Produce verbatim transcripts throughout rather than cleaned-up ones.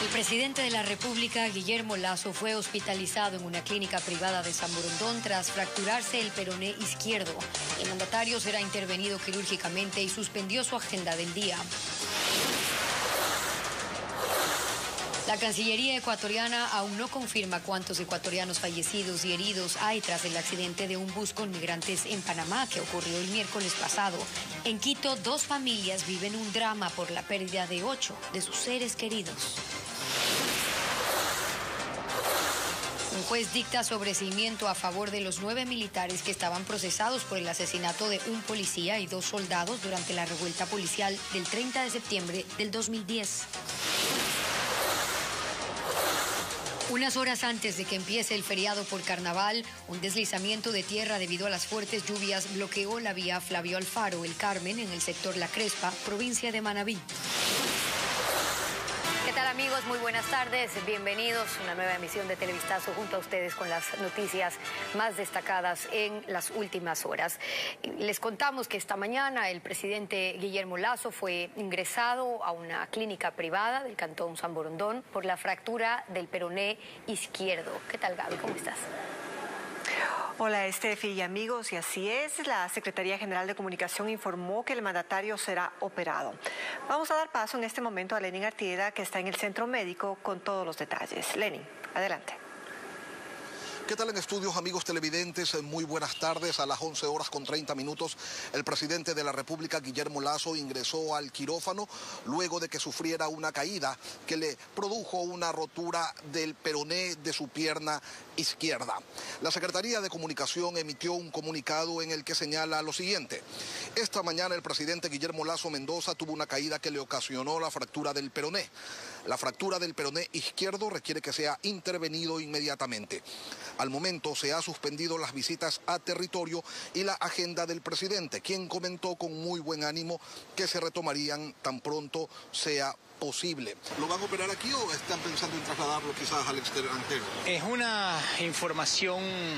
El presidente de la República, Guillermo Lasso, fue hospitalizado en una clínica privada de San Borondón tras fracturarse el peroné izquierdo. El mandatario será intervenido quirúrgicamente y suspendió su agenda del día. La Cancillería ecuatoriana aún no confirma cuántos ecuatorianos fallecidos y heridos hay tras el accidente de un bus con migrantes en Panamá que ocurrió el miércoles pasado. En Quito, dos familias viven un drama por la pérdida de ocho de sus seres queridos. Un juez dicta sobreseimiento a favor de los nueve militares que estaban procesados por el asesinato de un policía y dos soldados durante la revuelta policial del treinta de septiembre del dos mil diez. Unas horas antes de que empiece el feriado por carnaval, un deslizamiento de tierra debido a las fuertes lluvias bloqueó la vía Flavio Alfaro, El Carmen, en el sector La Crespa, provincia de Manabí. ¿Qué tal, amigos? Muy buenas tardes. Bienvenidos a una nueva emisión de Televistazo junto a ustedes con las noticias más destacadas en las últimas horas. Les contamos que esta mañana el presidente Guillermo Lasso fue ingresado a una clínica privada del Cantón San Borondón por la fractura del peroné izquierdo. ¿Qué tal, Gaby? ¿Cómo estás? Hola, Estefi y amigos, y así es, la Secretaría General de Comunicación informó que el mandatario será operado. Vamos a dar paso en este momento a Lenin Artieda, que está en el centro médico con todos los detalles. Lenin, adelante. ¿Qué tal en estudios, amigos televidentes? Muy buenas tardes. A las once horas con treinta minutos, el presidente de la República, Guillermo Lasso, ingresó al quirófano luego de que sufriera una caída que le produjo una rotura del peroné de su pierna izquierda. La Secretaría de Comunicación emitió un comunicado en el que señala lo siguiente. Esta mañana el presidente Guillermo Lasso Mendoza tuvo una caída que le ocasionó la fractura del peroné. La fractura del peroné izquierdo requiere que sea intervenido inmediatamente. Al momento se ha suspendido las visitas a territorio y la agenda del presidente, quien comentó con muy buen ánimo que se retomarían tan pronto sea posible. ¿Lo van a operar aquí o están pensando en trasladarlo quizás al extranjero? Es una información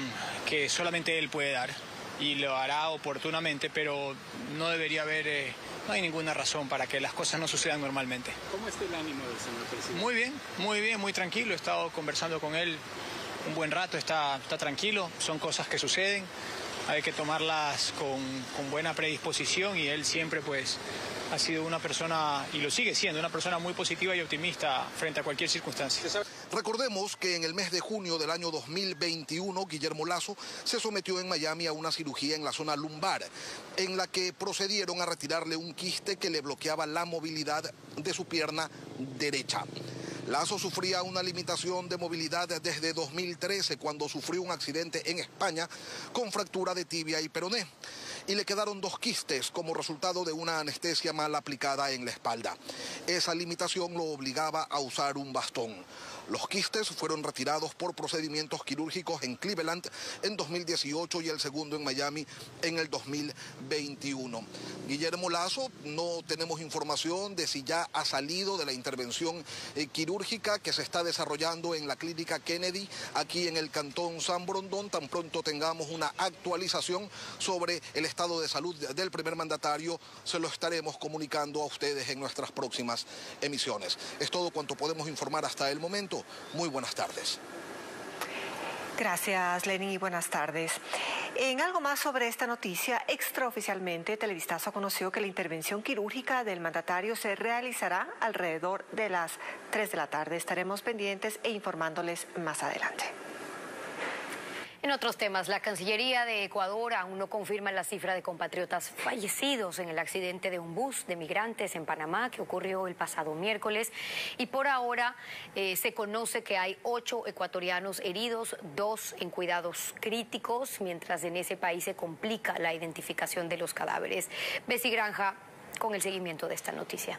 que solamente él puede dar y lo hará oportunamente, pero no debería haber, eh, no hay ninguna razón para que las cosas no sucedan normalmente. ¿Cómo está el ánimo del señor presidente? Muy bien, muy bien, muy tranquilo. He estado conversando con él un buen rato, está, está tranquilo, son cosas que suceden, hay que tomarlas con, con buena predisposición y él siempre pues ha sido una persona, y lo sigue siendo, una persona muy positiva y optimista frente a cualquier circunstancia. Recordemos que en el mes de junio del año dos mil veintiuno, Guillermo Lasso se sometió en Miami a una cirugía en la zona lumbar, en la que procedieron a retirarle un quiste que le bloqueaba la movilidad de su pierna derecha. Lasso sufría una limitación de movilidad desde dos mil trece, cuando sufrió un accidente en España con fractura de tibia y peroné. Y le quedaron dos quistes como resultado de una anestesia mal aplicada en la espalda. Esa limitación lo obligaba a usar un bastón. Los quistes fueron retirados por procedimientos quirúrgicos en Cleveland en dos mil dieciocho y el segundo en Miami en el dos mil veintiuno. Guillermo Lasso, no tenemos información de si ya ha salido de la intervención eh, quirúrgica que se está desarrollando en la clínica Kennedy aquí en el Cantón San Borondón. Tan pronto tengamos una actualización sobre el estado de salud del primer mandatario, se lo estaremos comunicando a ustedes en nuestras próximas emisiones. Es todo cuanto podemos informar hasta el momento. Muy buenas tardes. Gracias, Lenin, y buenas tardes. En algo más sobre esta noticia, extraoficialmente, Televistazo conoció que la intervención quirúrgica del mandatario se realizará alrededor de las tres de la tarde. Estaremos pendientes e informándoles más adelante. En otros temas, la Cancillería de Ecuador aún no confirma la cifra de compatriotas fallecidos en el accidente de un bus de migrantes en Panamá que ocurrió el pasado miércoles. Y por ahora eh, se conoce que hay ocho ecuatorianos heridos, dos en cuidados críticos, mientras en ese país se complica la identificación de los cadáveres. Bessie Granja con el seguimiento de esta noticia.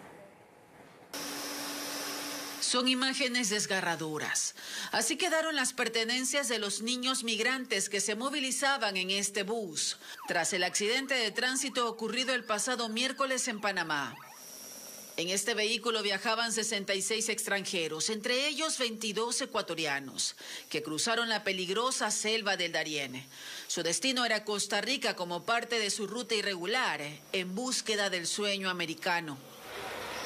Son imágenes desgarradoras. Así quedaron las pertenencias de los niños migrantes que se movilizaban en este bus tras el accidente de tránsito ocurrido el pasado miércoles en Panamá. En este vehículo viajaban sesenta y seis extranjeros, entre ellos veintidós ecuatorianos, que cruzaron la peligrosa selva del Darién. Su destino era Costa Rica como parte de su ruta irregular en búsqueda del sueño americano.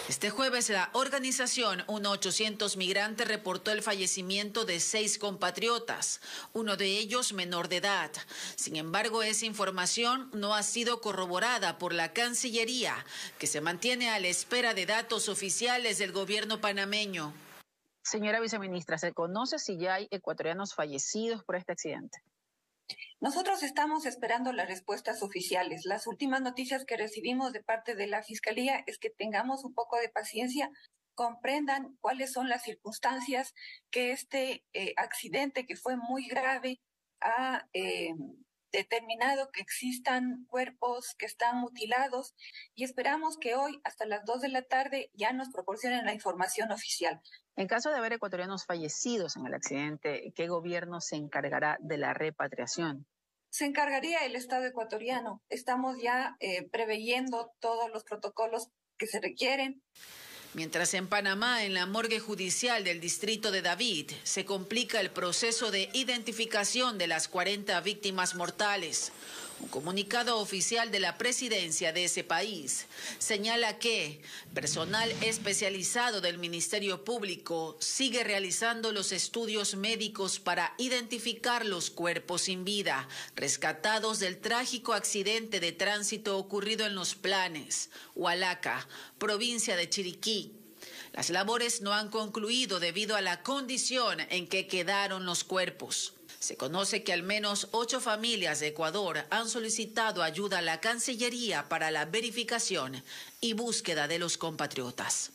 Este jueves la organización uno ochocientos Migrante reportó el fallecimiento de seis compatriotas, uno de ellos menor de edad. Sin embargo, esa información no ha sido corroborada por la Cancillería, que se mantiene a la espera de datos oficiales del gobierno panameño. Señora viceministra, ¿se conoce si ya hay ecuatorianos fallecidos por este accidente? Nosotros estamos esperando las respuestas oficiales. Las últimas noticias que recibimos de parte de la Fiscalía es que tengamos un poco de paciencia, comprendan cuáles son las circunstancias que este eh, accidente, que fue muy grave, ha eh, determinado que existan cuerpos que están mutilados, y esperamos que hoy, hasta las dos de la tarde, ya nos proporcionen la información oficial. En caso de haber ecuatorianos fallecidos en el accidente, ¿qué gobierno se encargará de la repatriación? Se encargaría el Estado ecuatoriano. Estamos ya eh, preveyendo todos los protocolos que se requieren. Mientras en Panamá, en la morgue judicial del distrito de David, se complica el proceso de identificación de las cuarenta víctimas mortales. Un comunicado oficial de la presidencia de ese país señala que personal especializado del Ministerio Público sigue realizando los estudios médicos para identificar los cuerpos sin vida rescatados del trágico accidente de tránsito ocurrido en Los Planes, Hualaca, provincia de Chiriquí. Las labores no han concluido debido a la condición en que quedaron los cuerpos. Se conoce que al menos ocho familias de Ecuador han solicitado ayuda a la Cancillería para la verificación y búsqueda de los compatriotas.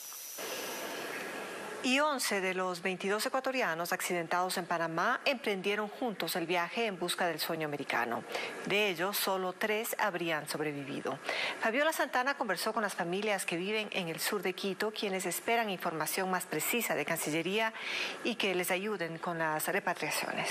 Y once de los veintidós ecuatorianos accidentados en Panamá emprendieron juntos el viaje en busca del sueño americano. De ellos, solo tres habrían sobrevivido. Fabiola Santana conversó con las familias que viven en el sur de Quito, quienes esperan información más precisa de Cancillería y que les ayuden con las repatriaciones.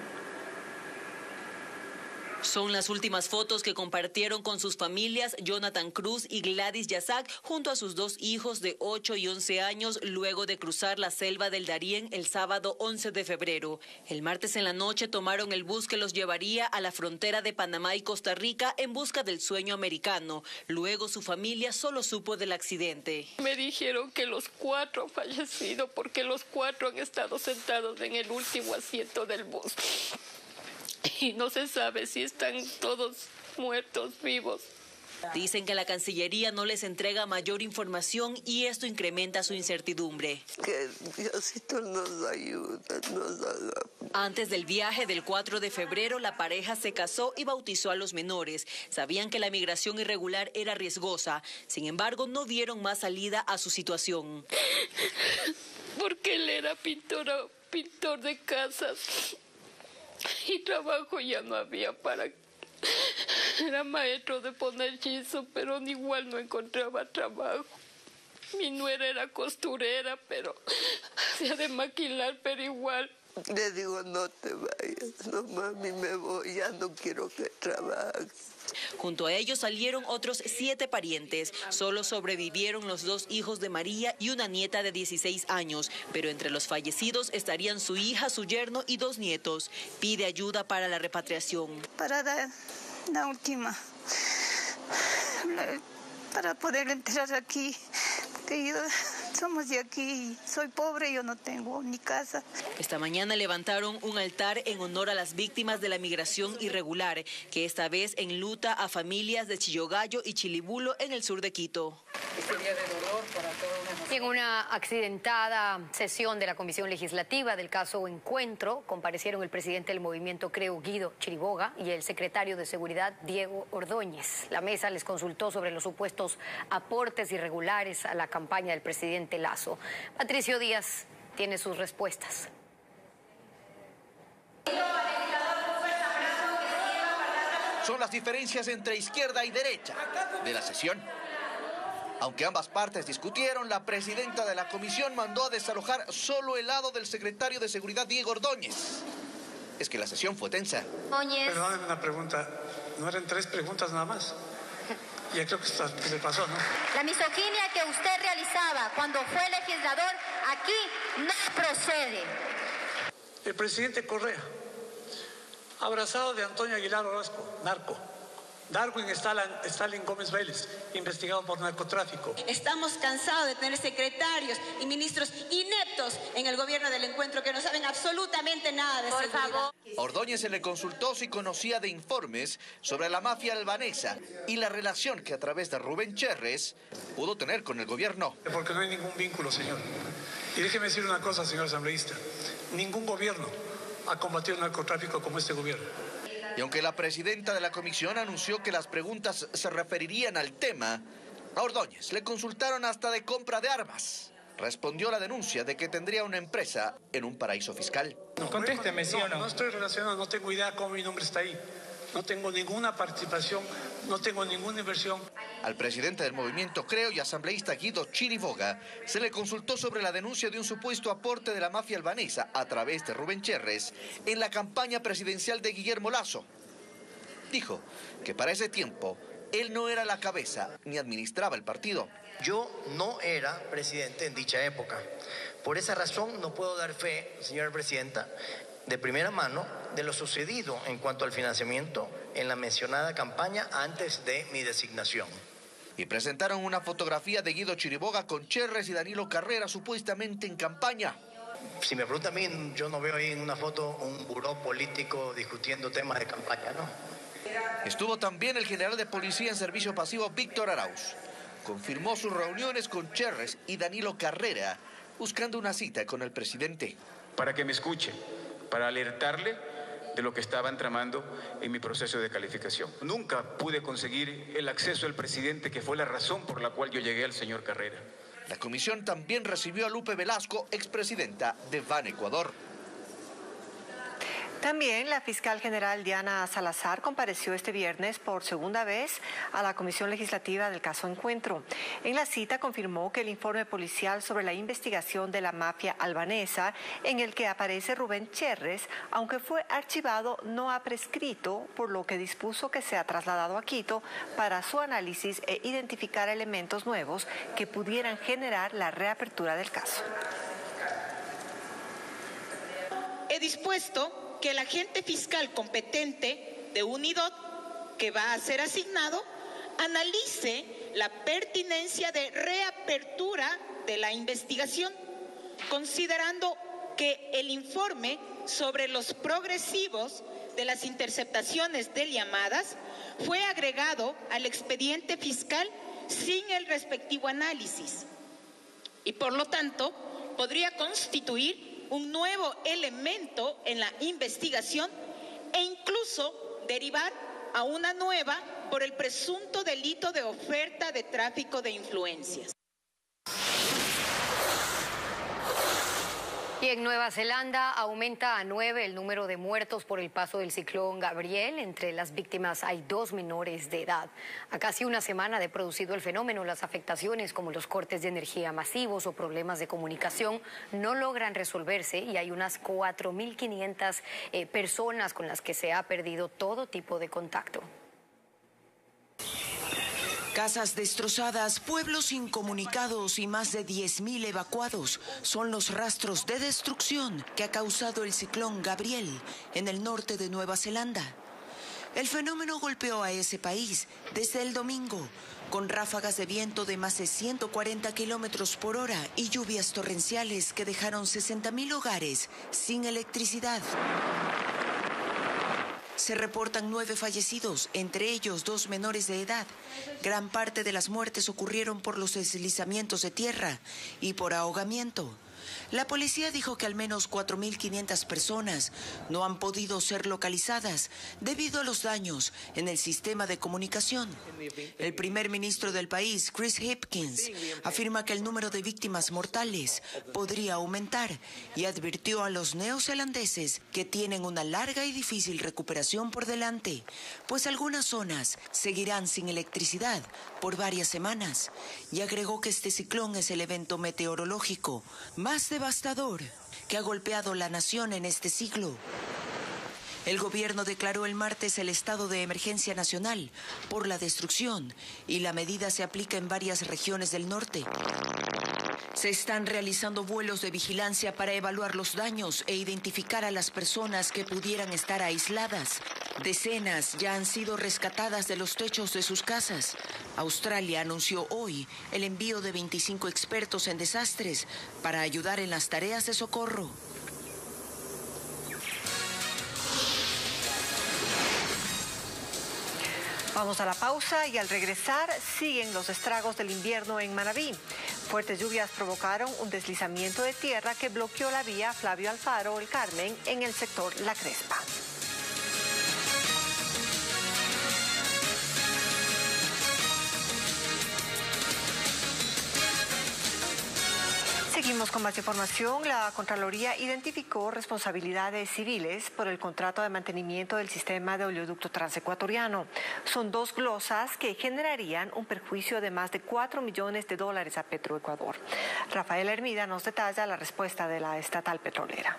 Son las últimas fotos que compartieron con sus familias Jonathan Cruz y Gladys Yazac junto a sus dos hijos de ocho y once años luego de cruzar la selva del Darién el sábado once de febrero. El martes en la noche tomaron el bus que los llevaría a la frontera de Panamá y Costa Rica en busca del sueño americano. Luego su familia solo supo del accidente. Me dijeron que los cuatro han fallecido porque los cuatro han estado sentados en el último asiento del bus. Y no se sabe si están todos muertos, vivos. Dicen que la Cancillería no les entrega mayor información y esto incrementa su incertidumbre. Que Diosito nos ayude, nos haga. Antes del viaje del cuatro de febrero, la pareja se casó y bautizó a los menores. Sabían que la migración irregular era riesgosa. Sin embargo, no vieron más salida a su situación. Porque él era pintor, pintor de casas. Y trabajo ya no había para... Era maestro de poner yeso, pero igual no encontraba trabajo. Mi nuera era costurera, pero hacía de maquilar, pero igual. Le digo, no te vayas, no mami, me voy, ya no quiero que trabajes. Junto a ellos salieron otros siete parientes. Solo sobrevivieron los dos hijos de María y una nieta de dieciséis años. Pero entre los fallecidos estarían su hija, su yerno y dos nietos. Pide ayuda para la repatriación. Para dar la última, para poder enterrar aquí, porque yo, somos de aquí, soy pobre, yo no tengo ni casa. Esta mañana levantaron un altar en honor a las víctimas de la migración irregular, que esta vez enluta a familias de Chillogallo y Chilibulo en el sur de Quito. Este día de dolor para todos nosotros. Y en una accidentada sesión de la Comisión Legislativa del caso Encuentro, comparecieron el presidente del movimiento Creo, Guido Chiriboga, y el secretario de Seguridad, Diego Ordóñez. La mesa les consultó sobre los supuestos aportes irregulares a la campaña del presidente Lazo. Patricio Díaz tiene sus respuestas. Son las diferencias entre izquierda y derecha de la sesión. Aunque ambas partes discutieron, la presidenta de la comisión mandó a desalojar solo el lado del secretario de Seguridad, Diego Ordóñez. Es que la sesión fue tensa. Perdónenme una pregunta. ¿No eran tres preguntas nada más? Ya creo que esto le pasó, ¿no? La misoginia que usted realizaba cuando fue legislador aquí no procede. El presidente Correa, abrazado de Antonio Aguilar Orozco, narco, Darwin Stalin, Stalin Gómez Vélez, investigado por narcotráfico. Estamos cansados de tener secretarios y ministros ineptos en el gobierno del encuentro que no saben absolutamente nada de seguridad. Por favor. Ordóñez se le consultó si conocía de informes sobre la mafia albanesa y la relación que a través de Rubén Cherres pudo tener con el gobierno. Porque no hay ningún vínculo, señor. Y déjeme decir una cosa, señor asambleísta. Ningún gobierno ha combatido el narcotráfico como este gobierno. Y aunque la presidenta de la comisión anunció que las preguntas se referirían al tema, a Ordóñez le consultaron hasta de compra de armas. Respondió la denuncia de que tendría una empresa en un paraíso fiscal. No, contésteme, ¿sí o no? No estoy relacionado, no tengo idea cómo mi nombre está ahí. No tengo ninguna participación, no tengo ninguna inversión. Al presidente del movimiento Creo y asambleísta Guido Chiriboga se le consultó sobre la denuncia de un supuesto aporte de la mafia albanesa a través de Rubén Cherres en la campaña presidencial de Guillermo Lasso. Dijo que para ese tiempo él no era la cabeza ni administraba el partido. Yo no era presidente en dicha época. Por esa razón no puedo dar fe, señora presidenta, de primera mano de lo sucedido en cuanto al financiamiento en la mencionada campaña antes de mi designación. Y presentaron una fotografía de Guido Chiriboga con Cherres y Danilo Carrera supuestamente en campaña. Si me pregunta a mí, yo no veo ahí en una foto un buró político discutiendo temas de campaña, ¿no? Estuvo también el general de policía en servicio pasivo Víctor Arauz. Confirmó sus reuniones con Cherres y Danilo Carrera, buscando una cita con el presidente. Para que me escuche, para alertarle de lo que estaban tramando en mi proceso de calificación. Nunca pude conseguir el acceso al presidente, que fue la razón por la cual yo llegué al señor Carrera. La comisión también recibió a Lupe Velasco, expresidenta de Ban Ecuador. También la fiscal general Diana Salazar compareció este viernes por segunda vez a la Comisión Legislativa del caso Encuentro. En la cita confirmó que el informe policial sobre la investigación de la mafia albanesa, en el que aparece Rubén Cherres, aunque fue archivado, no ha prescrito, por lo que dispuso que sea trasladado a Quito para su análisis e identificar elementos nuevos que pudieran generar la reapertura del caso. He dispuesto que el agente fiscal competente de UNIDOT, que va a ser asignado, analice la pertinencia de reapertura de la investigación, considerando que el informe sobre los progresivos de las interceptaciones de llamadas fue agregado al expediente fiscal sin el respectivo análisis y, por lo tanto, podría constituir un nuevo elemento en la investigación e incluso derivar a una nueva por el presunto delito de oferta de tráfico de influencias. Y en Nueva Zelanda aumenta a nueve el número de muertos por el paso del ciclón Gabriel. Entre las víctimas hay dos menores de edad. A casi una semana de producido el fenómeno, las afectaciones como los cortes de energía masivos o problemas de comunicación no logran resolverse y hay unas cuatro mil quinientas eh, personas con las que se ha perdido todo tipo de contacto. Casas destrozadas, pueblos incomunicados y más de diez mil evacuados son los rastros de destrucción que ha causado el ciclón Gabriel en el norte de Nueva Zelanda. El fenómeno golpeó a ese país desde el domingo, con ráfagas de viento de más de ciento cuarenta kilómetros por hora y lluvias torrenciales que dejaron sesenta mil hogares sin electricidad. Se reportan nueve fallecidos, entre ellos dos menores de edad. Gran parte de las muertes ocurrieron por los deslizamientos de tierra y por ahogamiento. La policía dijo que al menos cuatro mil quinientas personas no han podido ser localizadas debido a los daños en el sistema de comunicación. El primer ministro del país, Chris Hipkins, afirma que el número de víctimas mortales podría aumentar y advirtió a los neozelandeses que tienen una larga y difícil recuperación por delante, pues algunas zonas seguirán sin electricidad por varias semanas, y agregó que este ciclón es el evento meteorológico más devastador que ha golpeado la nación en este siglo. El gobierno declaró el martes el estado de emergencia nacional por la destrucción y la medida se aplica en varias regiones del norte. Se están realizando vuelos de vigilancia para evaluar los daños e identificar a las personas que pudieran estar aisladas. Decenas ya han sido rescatadas de los techos de sus casas. Australia anunció hoy el envío de veinticinco expertos en desastres para ayudar en las tareas de socorro. Vamos a la pausa y al regresar siguen los estragos del invierno en Manabí. Fuertes lluvias provocaron un deslizamiento de tierra que bloqueó la vía Flavio Alfaro El Carmen en el sector La Crespa. Seguimos con más información. La Contraloría identificó responsabilidades civiles por el contrato de mantenimiento del sistema de oleoducto transecuatoriano. Son dos glosas que generarían un perjuicio de más de cuatro millones de dólares a Petroecuador. Rafael Hermida nos detalla la respuesta de la estatal petrolera.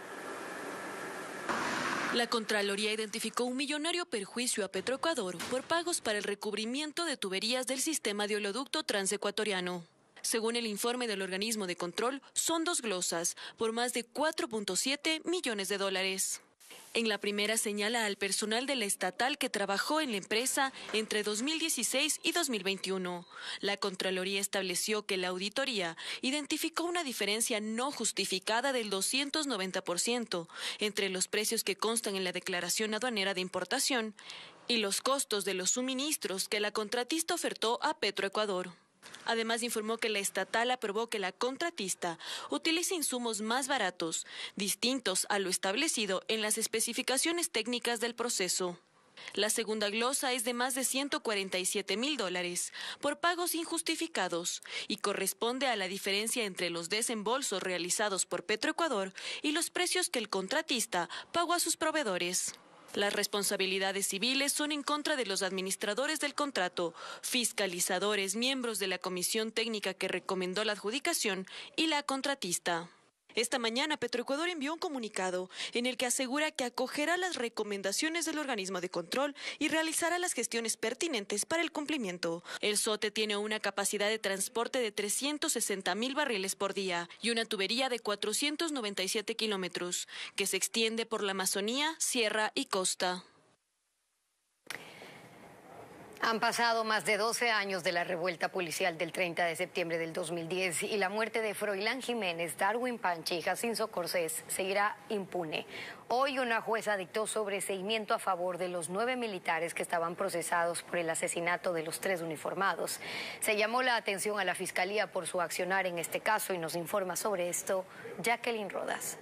La Contraloría identificó un millonario perjuicio a Petroecuador por pagos para el recubrimiento de tuberías del sistema de oleoducto transecuatoriano. Según el informe del organismo de control, son dos glosas por más de cuatro punto siete millones de dólares. En la primera señala al personal de la estatal que trabajó en la empresa entre dos mil dieciséis y dos mil veintiuno. La Contraloría estableció que la auditoría identificó una diferencia no justificada del doscientos noventa por ciento entre los precios que constan en la declaración aduanera de importación y los costos de los suministros que la contratista ofertó a Petroecuador. Además, informó que la estatal aprobó que la contratista utilice insumos más baratos, distintos a lo establecido en las especificaciones técnicas del proceso. La segunda glosa es de más de ciento cuarenta y siete mil dólares por pagos injustificados y corresponde a la diferencia entre los desembolsos realizados por Petroecuador y los precios que el contratista pagó a sus proveedores. Las responsabilidades civiles son en contra de los administradores del contrato, fiscalizadores, miembros de la comisión técnica que recomendó la adjudicación y la contratista. Esta mañana, Petroecuador envió un comunicado en el que asegura que acogerá las recomendaciones del organismo de control y realizará las gestiones pertinentes para el cumplimiento. El SOTE tiene una capacidad de transporte de trescientos sesenta mil barriles por día y una tubería de cuatrocientos noventa y siete kilómetros, que se extiende por la Amazonía, sierra y costa. Han pasado más de doce años de la revuelta policial del treinta de septiembre del dos mil diez y la muerte de Froilán Jiménez, Darwin Panchi y Jacinto Corsés seguirá impune. Hoy una jueza dictó sobreseimiento a favor de los nueve militares que estaban procesados por el asesinato de los tres uniformados. Se llamó la atención a la Fiscalía por su accionar en este caso y nos informa sobre esto Jacqueline Rodas.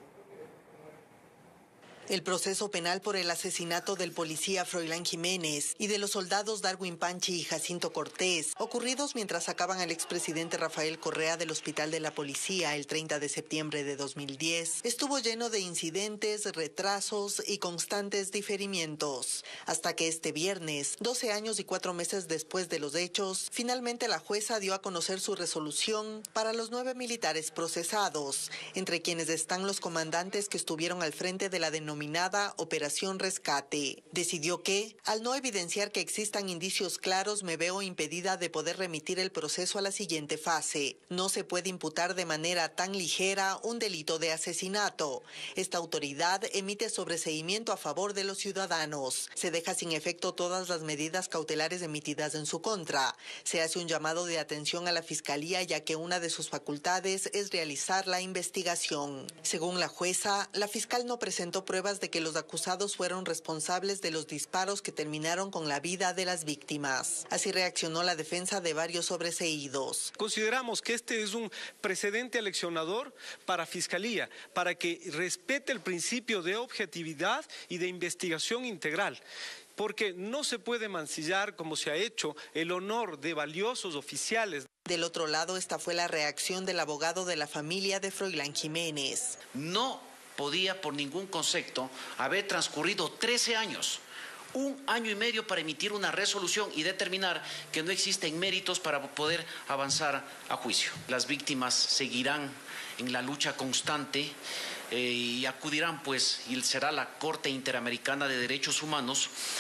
El proceso penal por el asesinato del policía Froilán Jiménez y de los soldados Darwin Panchi y Jacinto Cortés, ocurridos mientras sacaban al expresidente Rafael Correa del hospital de la policía el treinta de septiembre de dos mil diez, estuvo lleno de incidentes, retrasos y constantes diferimientos. Hasta que este viernes, doce años y cuatro meses después de los hechos, finalmente la jueza dio a conocer su resolución para los nueve militares procesados, entre quienes están los comandantes que estuvieron al frente de la denominación denominada Operación Rescate. Decidió que, al no evidenciar que existan indicios claros, me veo impedida de poder remitir el proceso a la siguiente fase. No se puede imputar de manera tan ligera un delito de asesinato. Esta autoridad emite sobreseimiento a favor de los ciudadanos. Se deja sin efecto todas las medidas cautelares emitidas en su contra. Se hace un llamado de atención a la Fiscalía, ya que una de sus facultades es realizar la investigación. Según la jueza, la fiscal no presentó pruebas de que los acusados fueron responsables de los disparos que terminaron con la vida de las víctimas. Así reaccionó la defensa de varios sobreseídos. Consideramos que este es un precedente aleccionador para Fiscalía, para que respete el principio de objetividad y de investigación integral. Porque no se puede mancillar, como se ha hecho, el honor de valiosos oficiales. Del otro lado, esta fue la reacción del abogado de la familia de Froilán Jiménez. No podía por ningún concepto haber transcurrido trece años, un año y medio para emitir una resolución y determinar que no existen méritos para poder avanzar a juicio. Las víctimas seguirán en la lucha constante eh, y acudirán pues, y será la Corte Interamericana de Derechos Humanos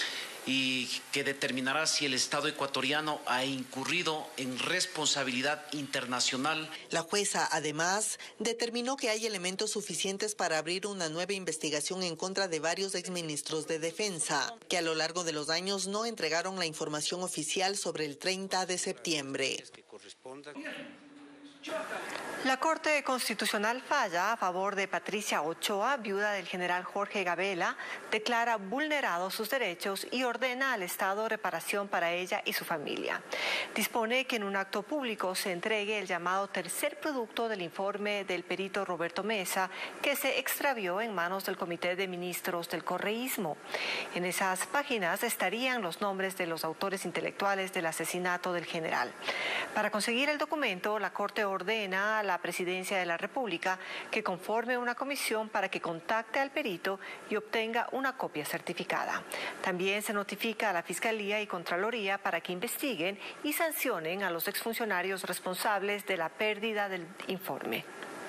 y que determinará si el Estado ecuatoriano ha incurrido en responsabilidad internacional. La jueza, además, determinó que hay elementos suficientes para abrir una nueva investigación en contra de varios exministros de Defensa, que a lo largo de los años no entregaron la información oficial sobre el treinta de septiembre. La Corte Constitucional falla a favor de Patricia Ochoa, viuda del general Jorge Gabela, declara vulnerados sus derechos y ordena al Estado reparación para ella y su familia. Dispone que en un acto público se entregue el llamado tercer producto del informe del perito Roberto Mesa, que se extravió en manos del Comité de Ministros del Correísmo. En esas páginas estarían los nombres de los autores intelectuales del asesinato del general. Para conseguir el documento, la Corte ordena a la Presidencia de la República que conforme una comisión para que contacte al perito y obtenga una copia certificada. También se notifica a la Fiscalía y Contraloría para que investiguen y sancionen a los exfuncionarios responsables de la pérdida del informe.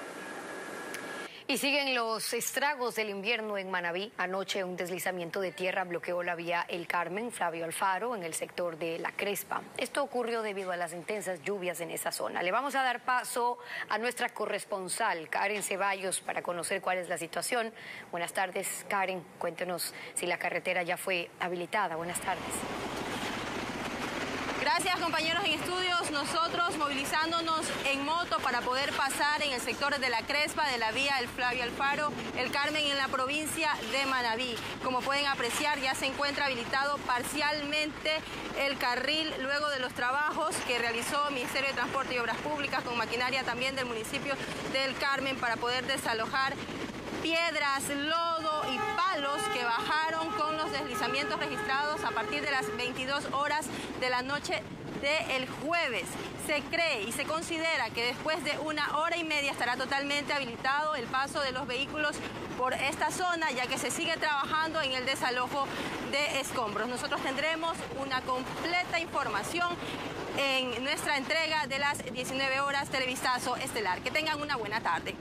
Y siguen los estragos del invierno en Manabí. Anoche un deslizamiento de tierra bloqueó la vía El Carmen, Flavio Alfaro, en el sector de La Crespa. Esto ocurrió debido a las intensas lluvias en esa zona. Le vamos a dar paso a nuestra corresponsal, Karen Ceballos, para conocer cuál es la situación. Buenas tardes, Karen. Cuéntenos si la carretera ya fue habilitada. Buenas tardes. Gracias, compañeros en estudios. Nosotros movilizándonos en moto para poder pasar en el sector de La Crespa, de la vía El Flavio Alfaro, El Carmen, en la provincia de Manabí. Como pueden apreciar, ya se encuentra habilitado parcialmente el carril luego de los trabajos que realizó el Ministerio de Transporte y Obras Públicas con maquinaria también del municipio del Carmen para poder desalojar piedras, lodo y palos que bajaron con los deslizamientos registrados a partir de las veintidós horas de la noche del jueves. Se cree y se considera que después de una hora y media estará totalmente habilitado el paso de los vehículos por esta zona, ya que se sigue trabajando en el desalojo de escombros. Nosotros tendremos una completa información en nuestra entrega de las diecinueve horas Televistazo Estelar. Que tengan una buena tarde.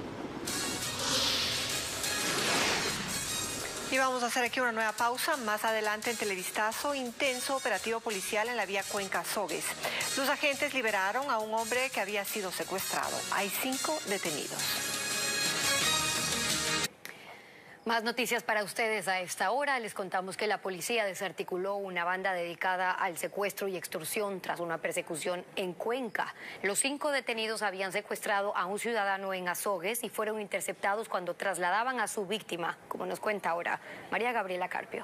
Y vamos a hacer aquí una nueva pausa. Más adelante en Televistazo, intenso operativo policial en la vía Cuenca-Azogues. Los agentes liberaron a un hombre que había sido secuestrado. Hay cinco detenidos. Más noticias para ustedes a esta hora. Les contamos que la policía desarticuló una banda dedicada al secuestro y extorsión tras una persecución en Cuenca. Los cinco detenidos habían secuestrado a un ciudadano en Azogues y fueron interceptados cuando trasladaban a su víctima, como nos cuenta ahora María Gabriela Carpio.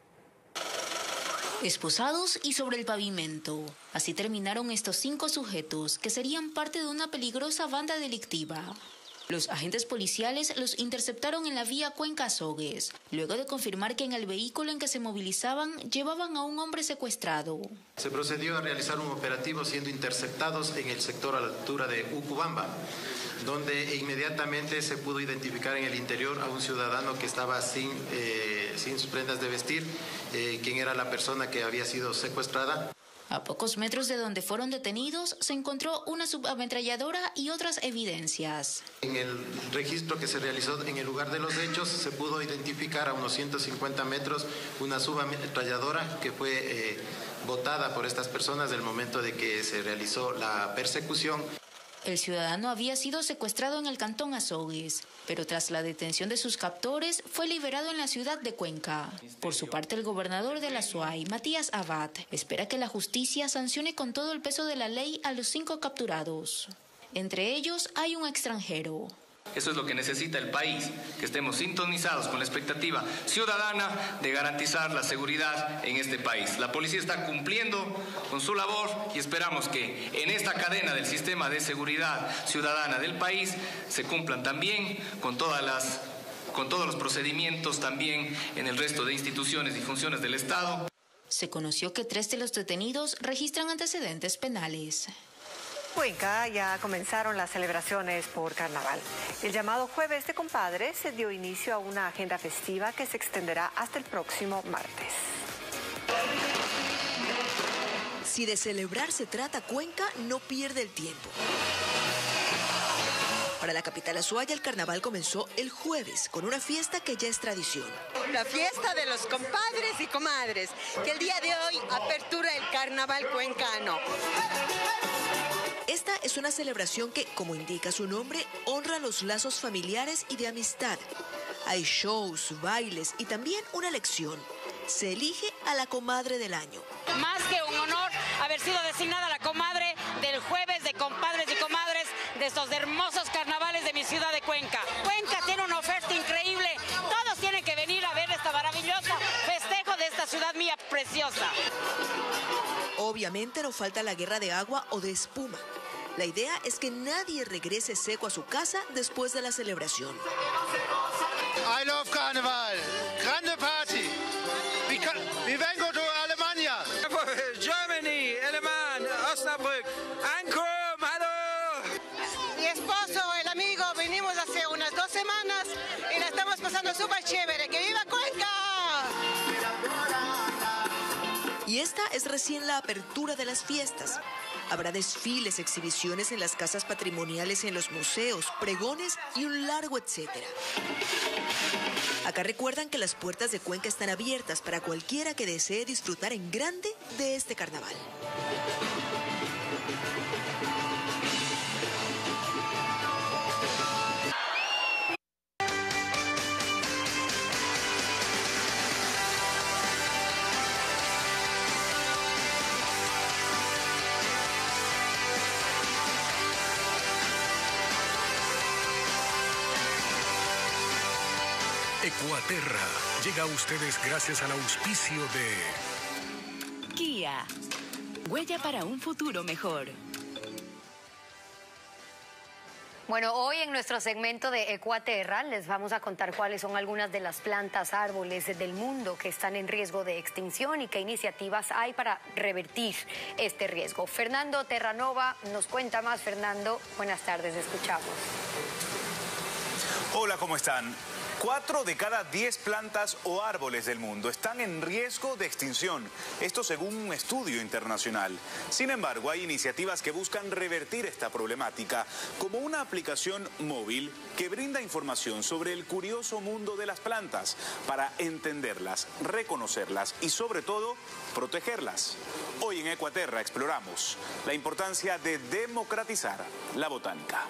Esposados y sobre el pavimento. Así terminaron estos cinco sujetos que serían parte de una peligrosa banda delictiva. Los agentes policiales los interceptaron en la vía Cuenca-Azogues, luego de confirmar que en el vehículo en que se movilizaban llevaban a un hombre secuestrado. Se procedió a realizar un operativo siendo interceptados en el sector a la altura de Ucubamba, donde inmediatamente se pudo identificar en el interior a un ciudadano que estaba sin, eh, sin sus prendas de vestir, eh, quien era la persona que había sido secuestrada. A pocos metros de donde fueron detenidos se encontró una subametralladora y otras evidencias. En el registro que se realizó en el lugar de los hechos se pudo identificar a unos ciento cincuenta metros una subametralladora que fue eh, botada por estas personas del momento de que se realizó la persecución. El ciudadano había sido secuestrado en el cantón Azogues, pero tras la detención de sus captores fue liberado en la ciudad de Cuenca. Por su parte, el gobernador de la S U A Y, Matías Abad, espera que la justicia sancione con todo el peso de la ley a los cinco capturados. Entre ellos hay un extranjero. Eso es lo que necesita el país, que estemos sintonizados con la expectativa ciudadana de garantizar la seguridad en este país. La policía está cumpliendo con su labor y esperamos que en esta cadena del sistema de seguridad ciudadana del país se cumplan también con todas las, con todos los procedimientos también en el resto de instituciones y funciones del Estado. Se conoció que tres de los detenidos registran antecedentes penales. Cuenca ya comenzaron las celebraciones por carnaval. El llamado Jueves de Compadres se dio inicio a una agenda festiva que se extenderá hasta el próximo martes. Si de celebrar se trata, Cuenca no pierde el tiempo. Para la capital azuaya, el carnaval comenzó el jueves con una fiesta que ya es tradición. La fiesta de los compadres y comadres, que el día de hoy apertura el carnaval cuencano. Esta es una celebración que, como indica su nombre, honra los lazos familiares y de amistad. Hay shows, bailes y también una lección. Se elige a la comadre del año. Más que un honor haber sido designada la comadre del jueves de compadres y comadres de estos hermosos carnavales de mi ciudad de Cuenca. Cuenca tiene una oferta increíble. Todos tienen que venir a ver esta maravillosa festejo de esta ciudad mía preciosa. Obviamente no falta la guerra de agua o de espuma. La idea es que nadie regrese seco a su casa después de la celebración. I love Carnival. Grande Party. Wir vengo de Alemania. Germany, Alemán, Osnabrück, Ankom, hallo. Mi esposo, el amigo, venimos hace unas dos semanas y la estamos pasando súper chévere. ¡Que viva Cuenca! Y esta es recién la apertura de las fiestas. Habrá desfiles, exhibiciones en las casas patrimoniales, en los museos, pregones y un largo etcétera. Acá recuerdan que las puertas de Cuenca están abiertas para cualquiera que desee disfrutar en grande de este carnaval. Ecuaterra llega a ustedes gracias al auspicio de Kia, huella para un futuro mejor. Bueno, hoy en nuestro segmento de Ecuaterra les vamos a contar cuáles son algunas de las plantas, árboles del mundo que están en riesgo de extinción y qué iniciativas hay para revertir este riesgo. Fernando Terranova nos cuenta más. Fernando, buenas tardes, escuchamos. Hola, ¿cómo están? Cuatro de cada diez plantas o árboles del mundo están en riesgo de extinción, esto según un estudio internacional. Sin embargo, hay iniciativas que buscan revertir esta problemática, como una aplicación móvil que brinda información sobre el curioso mundo de las plantas para entenderlas, reconocerlas y sobre todo, protegerlas. Hoy en Ecuaterra exploramos la importancia de democratizar la botánica.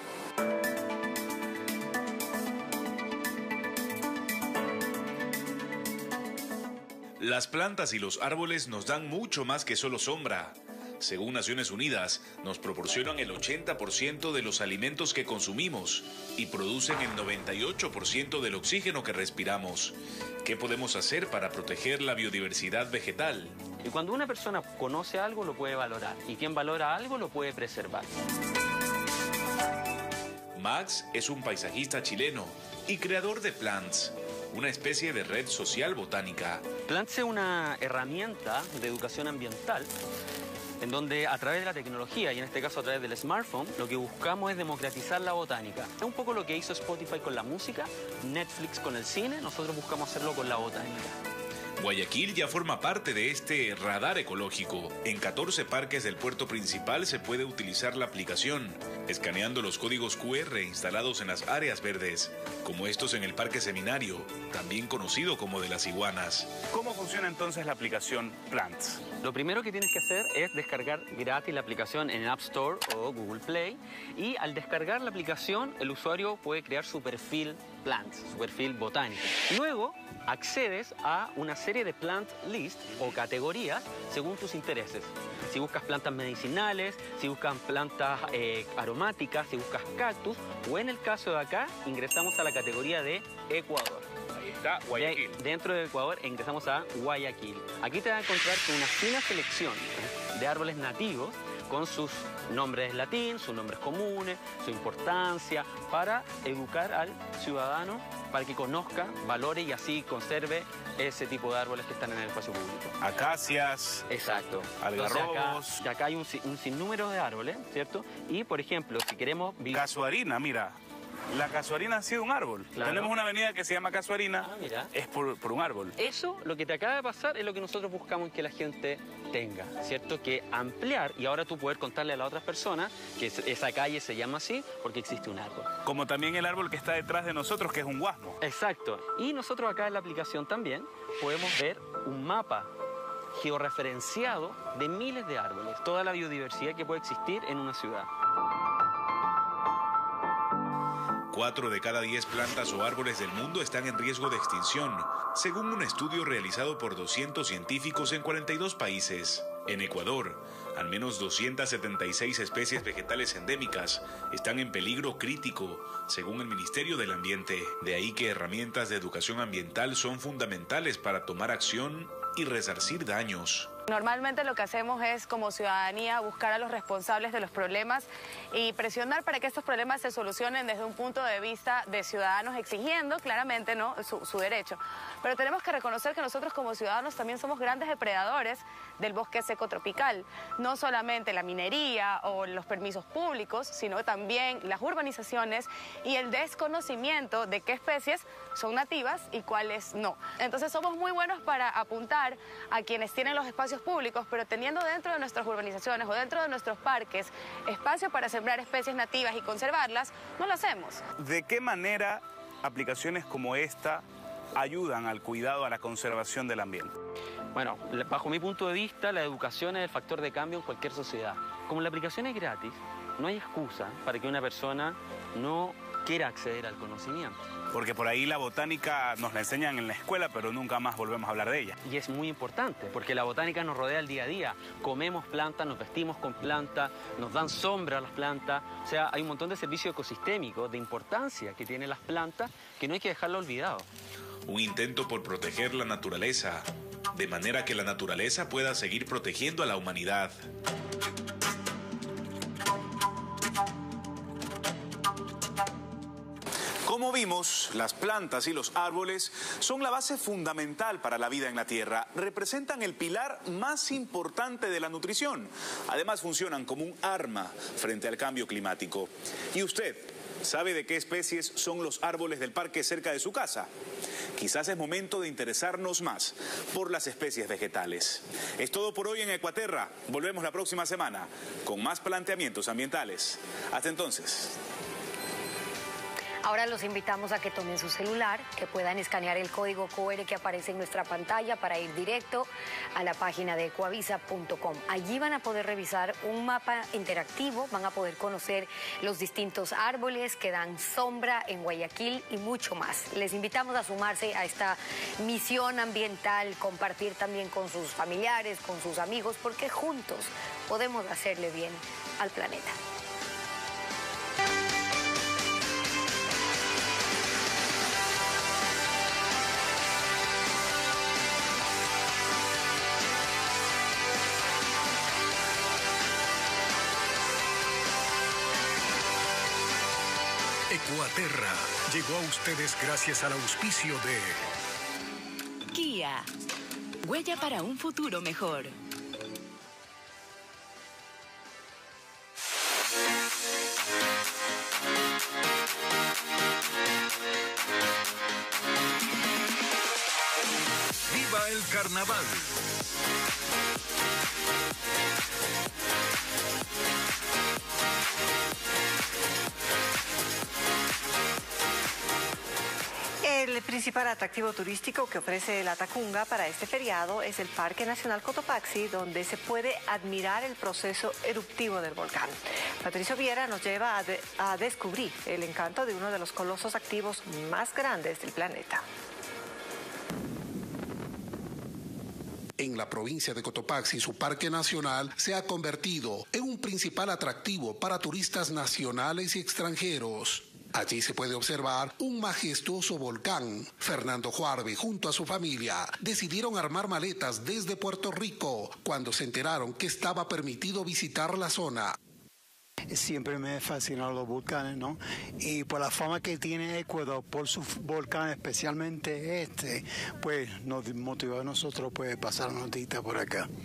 Las plantas y los árboles nos dan mucho más que solo sombra. Según Naciones Unidas, nos proporcionan el ochenta por ciento de los alimentos que consumimos y producen el noventa y ocho por ciento del oxígeno que respiramos. ¿Qué podemos hacer para proteger la biodiversidad vegetal? Y cuando una persona conoce algo, lo puede valorar. Y quien valora algo, lo puede preservar. Max es un paisajista chileno y creador de Plants, una especie de red social botánica. Plants es una herramienta de educación ambiental en donde a través de la tecnología, y en este caso a través del smartphone, lo que buscamos es democratizar la botánica. Es un poco lo que hizo Spotify con la música, Netflix con el cine, nosotros buscamos hacerlo con la botánica. Guayaquil ya forma parte de este radar ecológico. En catorce parques del puerto principal se puede utilizar la aplicación, escaneando los códigos cu erre instalados en las áreas verdes, como estos en el Parque Seminario, también conocido como de las iguanas. ¿Cómo funciona entonces la aplicación Plants? Lo primero que tienes que hacer es descargar gratis la aplicación en App Store o Google Play, y al descargar la aplicación el usuario puede crear su perfil Plants, su perfil botánico. Luego accedes a una serie de plant list o categorías según tus intereses. Si buscas plantas medicinales, si buscas plantas eh, aromáticas, si buscas cactus, o en el caso de acá ingresamos a la categoría de Ecuador. Ahí está, Guayaquil. De, dentro de Ecuador ingresamos a Guayaquil. Aquí te vas a encontrar con una fina selección de árboles nativos con sus nombres latín, sus nombres comunes, su importancia, para educar al ciudadano, para que conozca, valore y así conserve ese tipo de árboles que están en el espacio público. Acacias. Exacto. Algarrobos. Acá, acá hay un, un sinnúmero de árboles, ¿cierto? Y, por ejemplo, si queremos... Casuarina, mira. La casuarina ha sido un árbol. Claro. Tenemos una avenida que se llama Casuarina, ah, mira. es por, por un árbol. Eso, lo que te acaba de pasar, es lo que nosotros buscamos que la gente tenga, ¿cierto? Que ampliar y ahora tú poder contarle a las otras personas que esa calle se llama así porque existe un árbol. Como también el árbol que está detrás de nosotros, que es un guasmo. Exacto. Y nosotros acá en la aplicación también podemos ver un mapa georreferenciado de miles de árboles, toda la biodiversidad que puede existir en una ciudad. Cuatro de cada diez plantas o árboles del mundo están en riesgo de extinción, según un estudio realizado por doscientos científicos en cuarenta y dos países. En Ecuador, al menos doscientas setenta y seis especies vegetales endémicas están en peligro crítico, según el Ministerio del Ambiente. De ahí que herramientas de educación ambiental son fundamentales para tomar acción y resarcir daños. Normalmente lo que hacemos es, como ciudadanía, buscar a los responsables de los problemas y presionar para que estos problemas se solucionen desde un punto de vista de ciudadanos, exigiendo claramente, ¿no?, su, su derecho. Pero tenemos que reconocer que nosotros como ciudadanos también somos grandes depredadores del bosque seco tropical. No solamente la minería o los permisos públicos, sino también las urbanizaciones y el desconocimiento de qué especies son nativas y cuáles no. Entonces somos muy buenos para apuntar a quienes tienen los espacios públicos, pero teniendo dentro de nuestras urbanizaciones o dentro de nuestros parques espacio para sembrar especies nativas y conservarlas, no lo hacemos. ¿De qué manera aplicaciones como esta ayudan al cuidado, a la conservación del ambiente? Bueno, bajo mi punto de vista, la educación es el factor de cambio en cualquier sociedad. Como la aplicación es gratis, no hay excusa para que una persona no quiera acceder al conocimiento. Porque por ahí la botánica nos la enseñan en la escuela, pero nunca más volvemos a hablar de ella. Y es muy importante, porque la botánica nos rodea el día a día. Comemos plantas, nos vestimos con plantas, nos dan sombra a las plantas. O sea, hay un montón de servicios ecosistémicos, de importancia que tienen las plantas, que no hay que dejarlo olvidado. Un intento por proteger la naturaleza, de manera que la naturaleza pueda seguir protegiendo a la humanidad. Como vimos, las plantas y los árboles son la base fundamental para la vida en la Tierra. Representan el pilar más importante de la nutrición. Además, funcionan como un arma frente al cambio climático. ¿Y usted sabe de qué especies son los árboles del parque cerca de su casa? Quizás es momento de interesarnos más por las especies vegetales. Es todo por hoy en Ecuaterra. Volvemos la próxima semana con más planteamientos ambientales. Hasta entonces. Ahora los invitamos a que tomen su celular, que puedan escanear el código Q R que aparece en nuestra pantalla para ir directo a la página de ecuavisa punto com. Allí van a poder revisar un mapa interactivo, van a poder conocer los distintos árboles que dan sombra en Guayaquil y mucho más. Les invitamos a sumarse a esta misión ambiental, compartir también con sus familiares, con sus amigos, porque juntos podemos hacerle bien al planeta. Ecuaterra llegó a ustedes gracias al auspicio de Kia. Huella para un futuro mejor. ¡Viva el carnaval! El principal atractivo turístico que ofrece la Tacunga para este feriado es el Parque Nacional Cotopaxi, donde se puede admirar el proceso eruptivo del volcán. Patricio Viera nos lleva a, de, a descubrir el encanto de uno de los colosos activos más grandes del planeta. En la provincia de Cotopaxi, su parque nacional se ha convertido en un principal atractivo para turistas nacionales y extranjeros. Allí se puede observar un majestuoso volcán. Fernando Juarbe, junto a su familia, decidieron armar maletas desde Puerto Rico cuando se enteraron que estaba permitido visitar la zona. Siempre me fascinaron los volcanes, ¿no? Y por la fama que tiene Ecuador, por sus volcanes, especialmente este, pues nos motivó a nosotros pues pasar unos días por acá.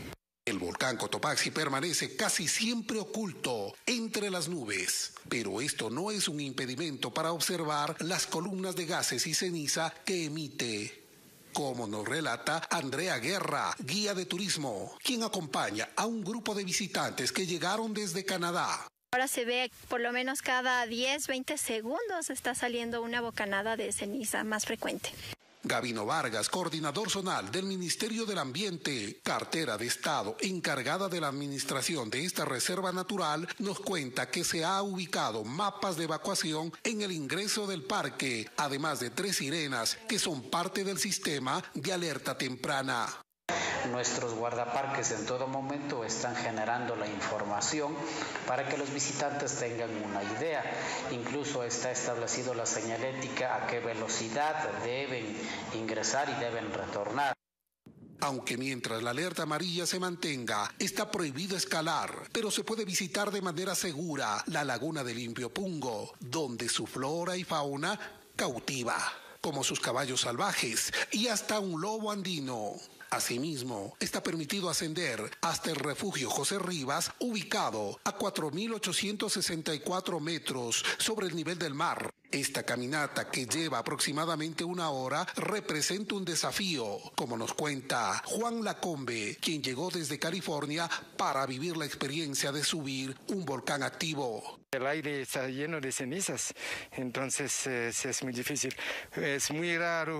El volcán Cotopaxi permanece casi siempre oculto entre las nubes, pero esto no es un impedimento para observar las columnas de gases y ceniza que emite, como nos relata Andrea Guerra, guía de turismo, quien acompaña a un grupo de visitantes que llegaron desde Canadá. Ahora se ve por lo menos cada diez, veinte segundos está saliendo una bocanada de ceniza más frecuente. Gabino Vargas, coordinador zonal del Ministerio del Ambiente, cartera de Estado encargada de la administración de esta reserva natural, nos cuenta que se ha ubicado mapas de evacuación en el ingreso del parque, además de tres sirenas que son parte del sistema de alerta temprana. Nuestros guardaparques en todo momento están generando la información para que los visitantes tengan una idea. Incluso está establecido la señalética a qué velocidad deben ingresar y deben retornar. Aunque mientras la alerta amarilla se mantenga, está prohibido escalar, pero se puede visitar de manera segura la laguna de Limpio Pungo, donde su flora y fauna cautiva, como sus caballos salvajes y hasta un lobo andino. Asimismo, está permitido ascender hasta el refugio José Rivas, ubicado a cuatro mil ochocientos sesenta y cuatro metros sobre el nivel del mar. Esta caminata, que lleva aproximadamente una hora, representa un desafío, como nos cuenta Juan Lacombe, quien llegó desde California para vivir la experiencia de subir un volcán activo. El aire está lleno de cenizas, entonces eh, es muy difícil. Es muy raro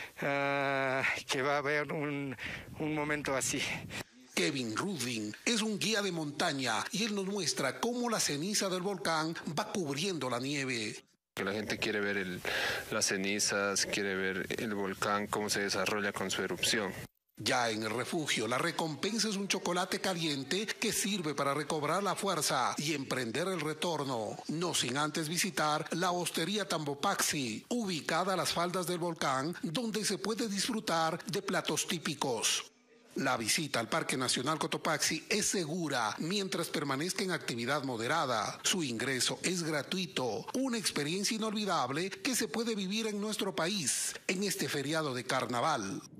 uh, que va a haber un, un momento así. Kevin Rudin es un guía de montaña y él nos muestra cómo la ceniza del volcán va cubriendo la nieve. La gente quiere ver el, las cenizas, quiere ver el volcán, cómo se desarrolla con su erupción. Ya en el refugio, la recompensa es un chocolate caliente que sirve para recobrar la fuerza y emprender el retorno, no sin antes visitar la hostería Tambopaxi, ubicada a las faldas del volcán, donde se puede disfrutar de platos típicos. La visita al Parque Nacional Cotopaxi es segura mientras permanezca en actividad moderada. Su ingreso es gratuito, una experiencia inolvidable que se puede vivir en nuestro país en este feriado de carnaval.